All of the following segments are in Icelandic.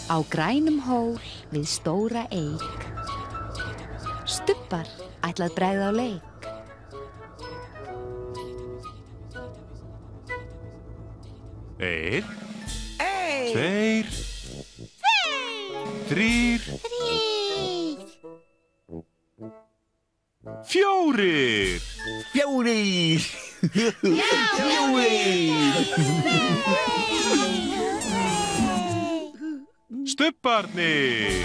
Á grænum hól við stóra eik. Stubbar ætlað bregða á leik. Einn, tveir, þrír, fjórir. Fjórir! Stubbarnir.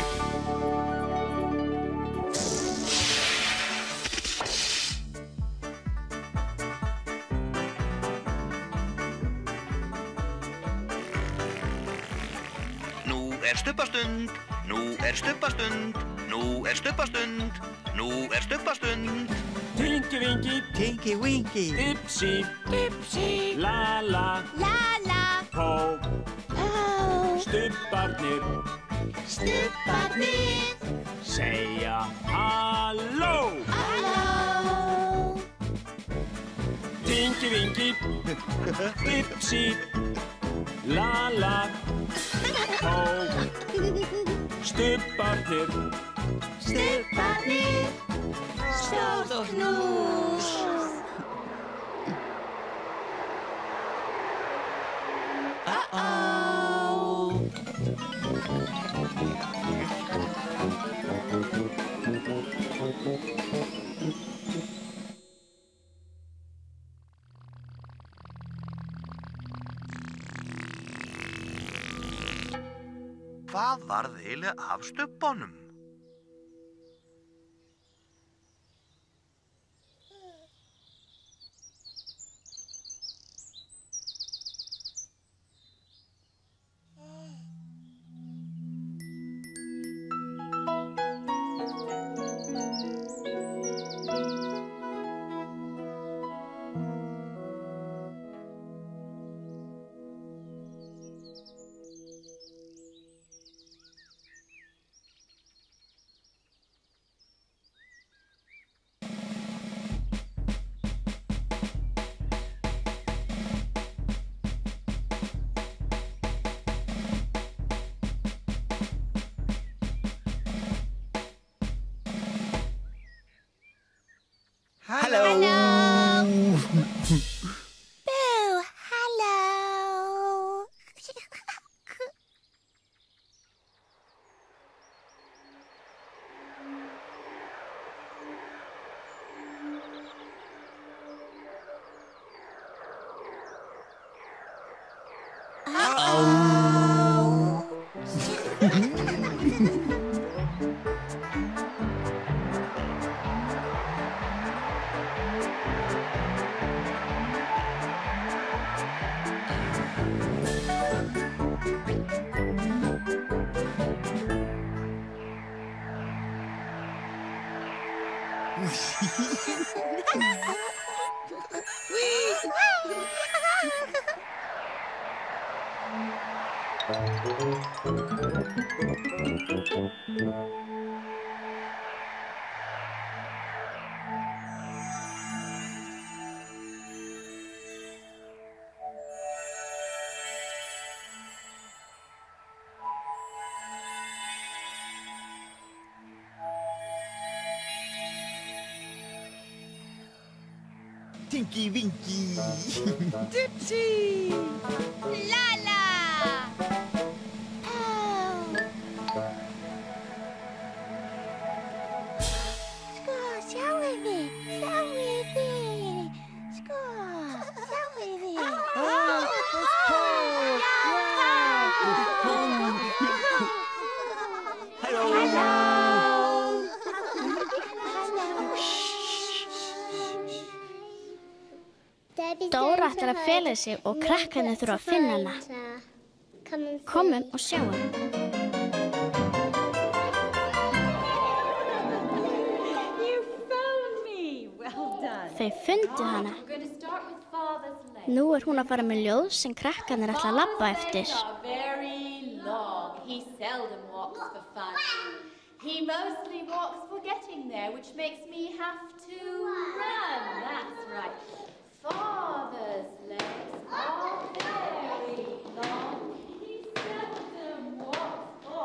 Nú er stubbastund, nú er stubbastund, nú er stubbastund, nú er stubbastund. Tinky Winky, Tinky Winky, Dipsy, Dipsy, La La, La la, Pó, Pó, Stubbarnir, Stubbarnir, segja halló. halló. Tinky Winky, Dipsy, La La, Pó, Stubbarnir, Stubbarnir, stórt knús. Hvað varð eiginlega af stubbanum? Halló! Boo, halló. Tinky Winky, Dipsy, La la, Pó. Sko, sjáið þið. Sko, sjáið þið. Dóra ætlar að fela sig og krakkarnir þurfa að finna hana. Komum og sjáum. Þau fundu hana. Nú er hún að fara með ljóð sem krakkarnir ætla að labba eftir. He mostly walks forgetting there, which makes me have to run. That's right. Father's legs are very long. He seldom walks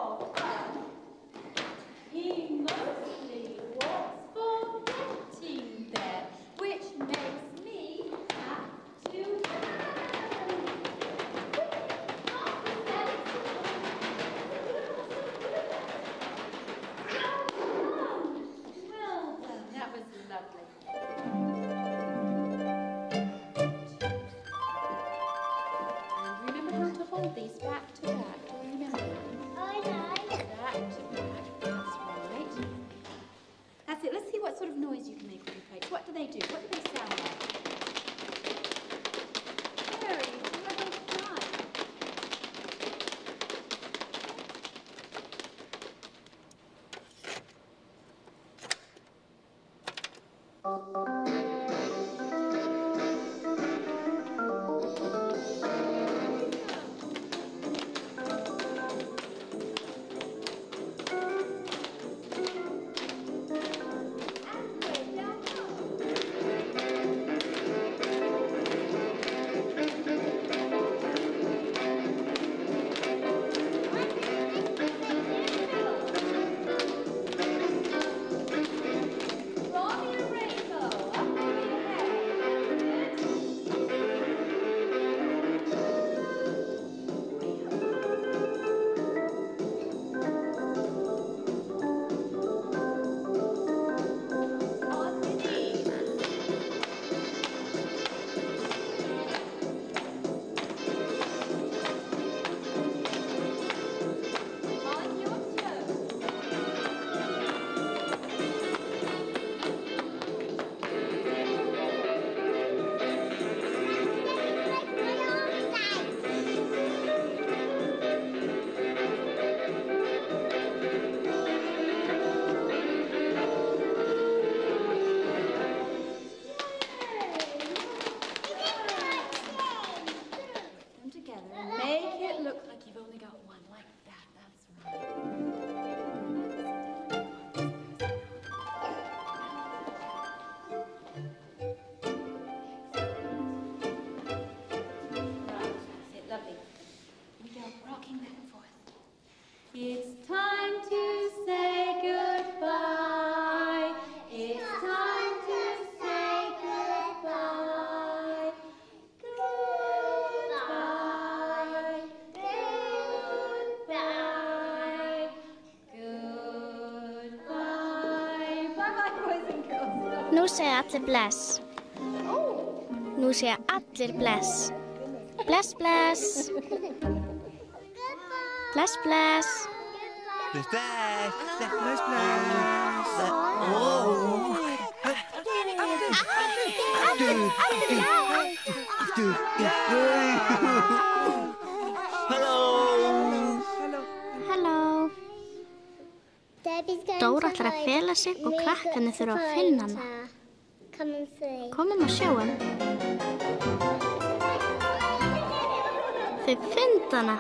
they do? What do they sound like? Very well done. It's time to say goodbye. It's time to say goodbye. Goodbye. Goodbye. Goodbye. Bye-bye, boys and girls. Nú segja allir bless. Nú segja allir bless. Bless, bless. Bless, bless. Bless, bless. Bless, bless. Oh. Hello. Halló. Dóra ætlar að fela sig og krakkarnir þurfa að finna hana. Komum og sjáum. Þau fyndu hana.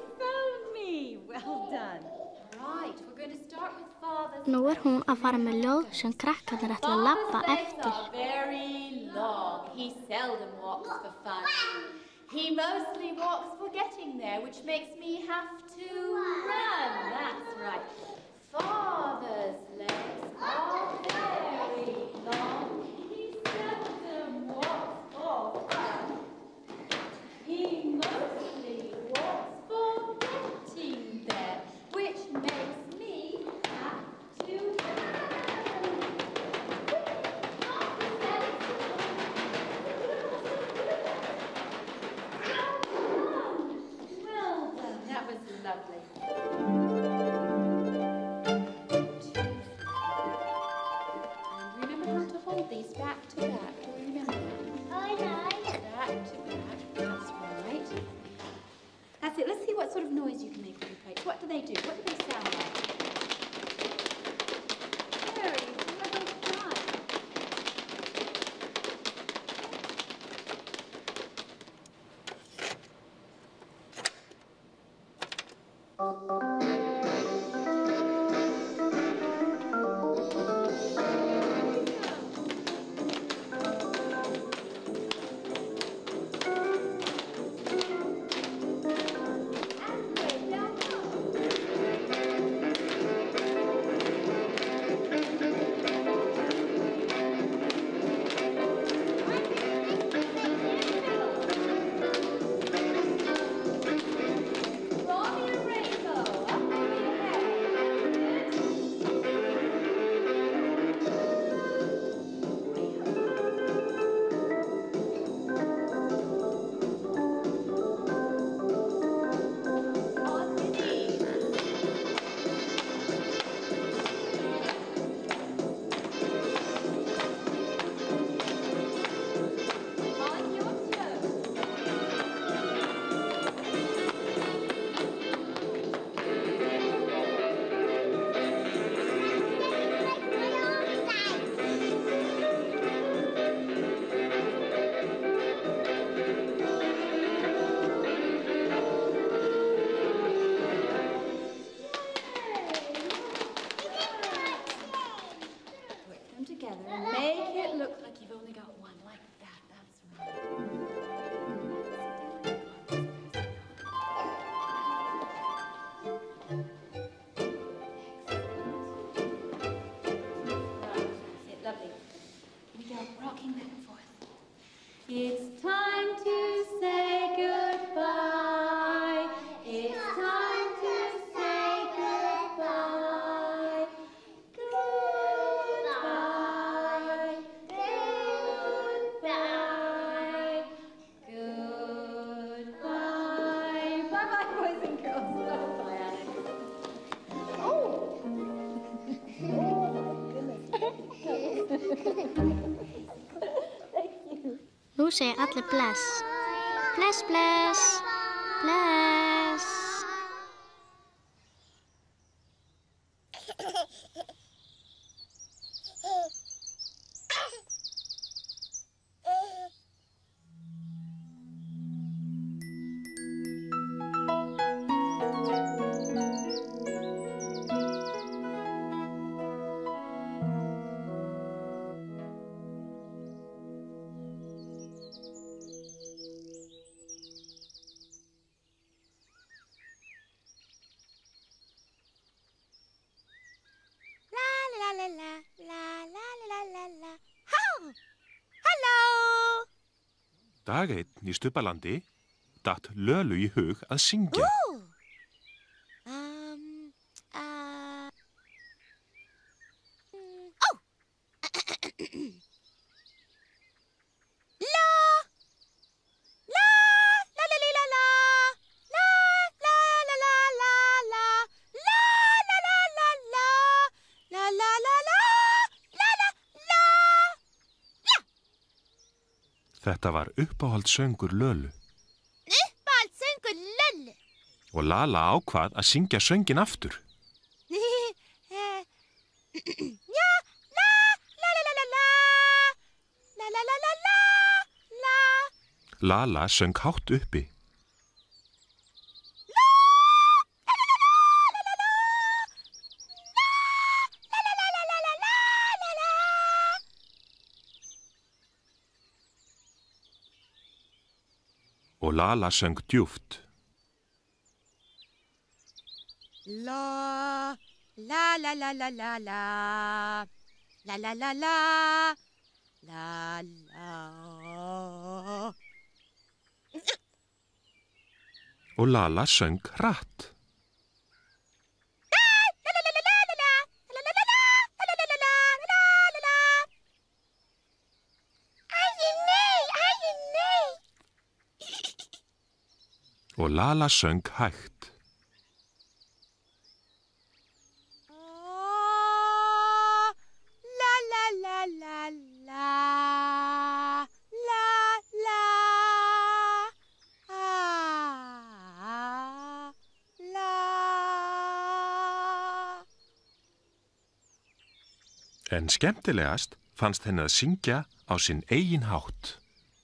Nú hún að fara með ljóð sem krakkarnir ætla að labba eftir. Very long. He seldom walks for fun. He mostly walks for getting there, which makes me have to run. That's right. Father's legs are very long. He seldom walks for fun. He mostly walks for getting there, which makes me have to Well done. That was lovely. And remember how to hold these back to back. Do you remember that? Back to back. That's right. That's it. Let's see what sort of noise you can make with your plates. What do they do? What do they sound like? Very well done. Rainbow. Nú segja allir bless. Bless, bless, bless. Dag einn í Stubbalandi datt Lölu í hug að syngja. Þetta var uppáhaldssöngur Lölu. Uppáhaldssöngur Lölu. Og Lala ákvað að syngja söngin aftur. Já, la, la, la, la, la, la, la, la, la, la, la. Lala söng hátt uppi. Og Lala söng djúpt. La, la, la, la, la, la, la, la, la, la, la, la, la. Og Lala söng hratt. Og Lala söng hægt. La, la, la, la, la, la, la, la. En skemmtilegast fannst henni að syngja á sinn eigin hátt.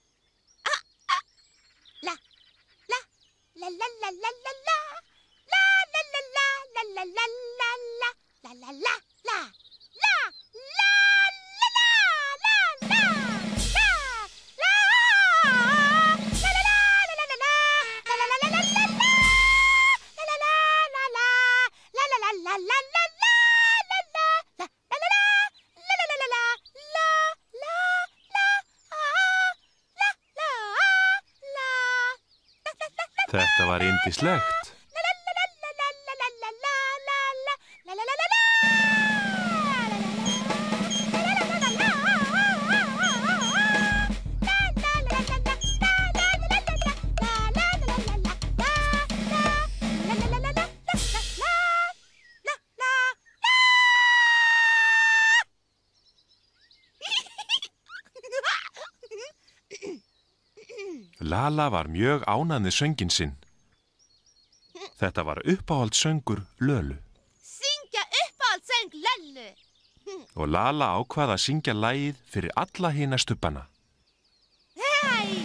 Þetta var yndislegt. Lala var mjög ánægð með sönginn sinn. Þetta var uppáhaldssöngur Lölu. Syngja uppáhaldssöng Lölu. Og Lala ákvað að syngja lagið fyrir alla hina stubbana. Hei!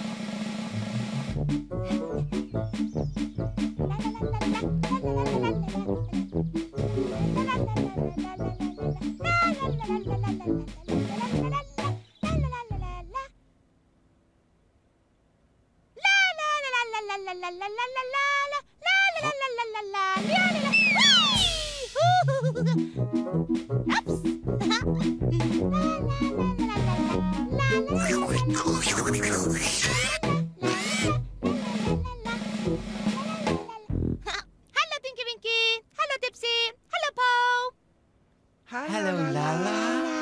Hello, Tinky Winky. Hello, Dipsy. Hello, Paul. Hello, Lala.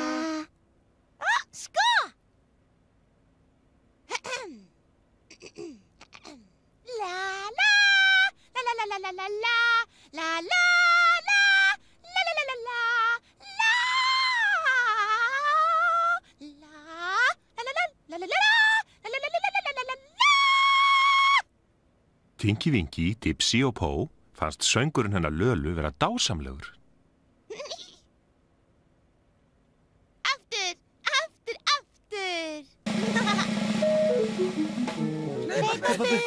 Ska! La la la la la la la la Tinky Winky, Dipsy og Pó fannst söngurinn hennar Lölu vera dásamlegur. Aftur, aftur, aftur. Hlaupa burt.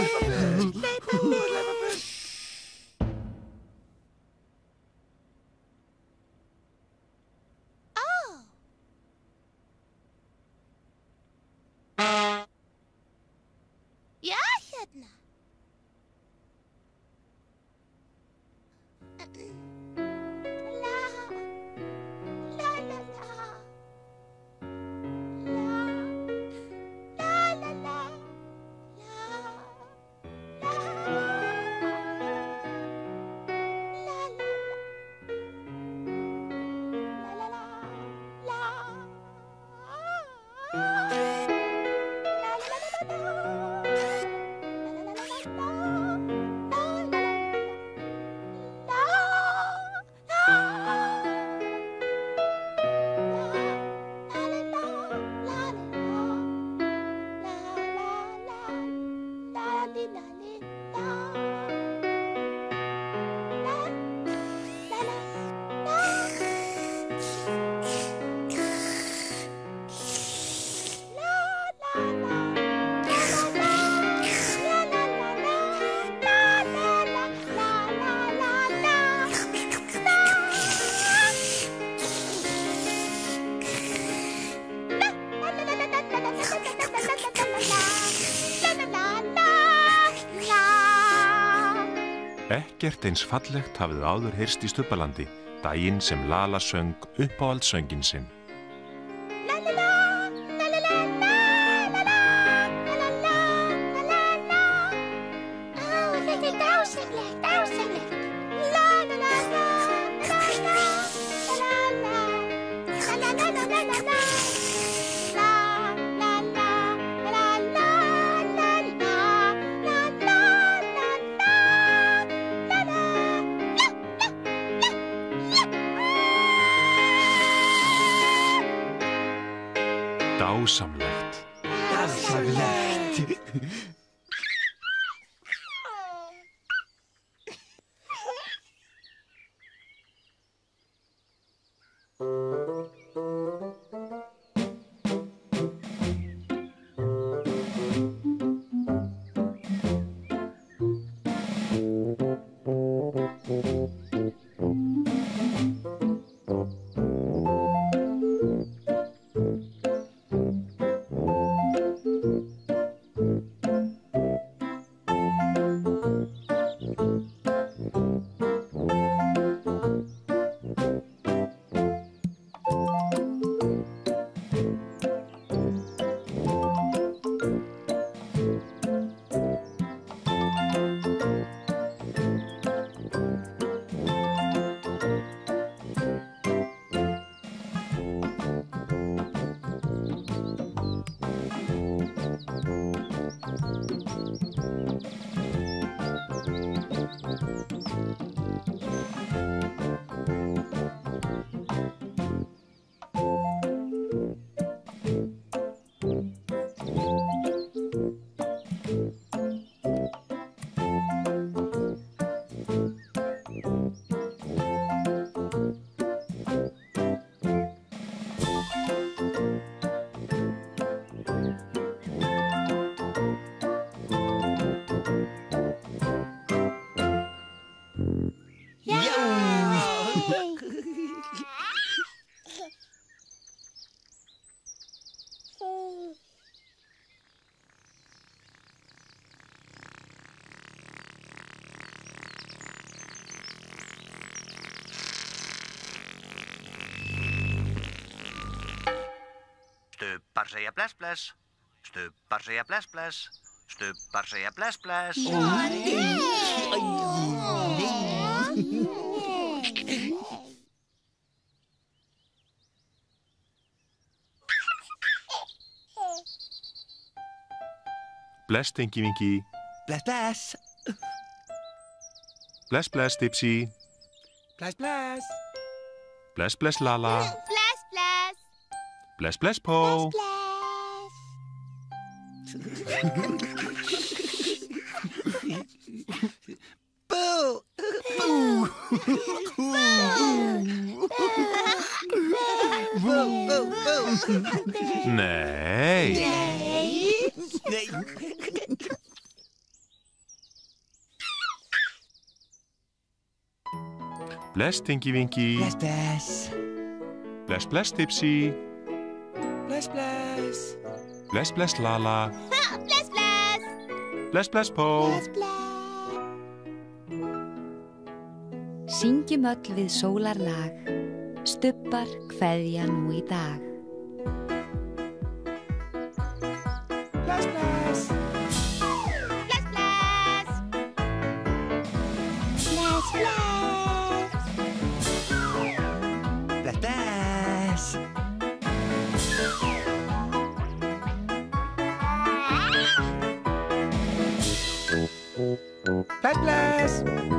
Já, hérna. Ekkert eins fallegt hafði áður heyrst í Stubbalandi, daginn sem Lala söng uppáhaldssönginn sinn. Þetta er dásamlegt, dásamlegt. Dásamlegt. Dásamlegt. Stubbar segja bless bless. Stubbar segja bless bless. Stubbar segja bless bless. Bless, Tinky Winky. Bless, bless. Bless, bless, Dipsy. Bless, bless. Bless, bless, Lala. Bless, bless. Bless, bless, Pó. Bless. Nei. Nei. Bless, Tinky Winky. Bless, bless. Bless, bless, Tipsy. Bless, bless. Bless, bless, Lala. Bless, bless. Bless, bless, Po. Bless, bless. Syngjum öll við sólarlag, stubbar kveðja nú í dag. Bless, bless. Bless, bless. Bless, bless. Bless, bless. Bless, bless.